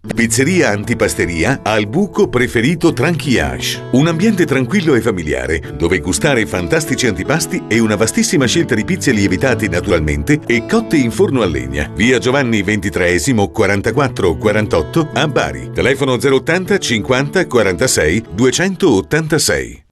Pizzeria Antipasteria Al Buco Preferito Tranquillage. Un ambiente tranquillo e familiare dove gustare fantastici antipasti e una vastissima scelta di pizze lievitate naturalmente e cotte in forno a legna. Via Giovanni XXIII 4448 a Bari. Telefono 080 50 46 286.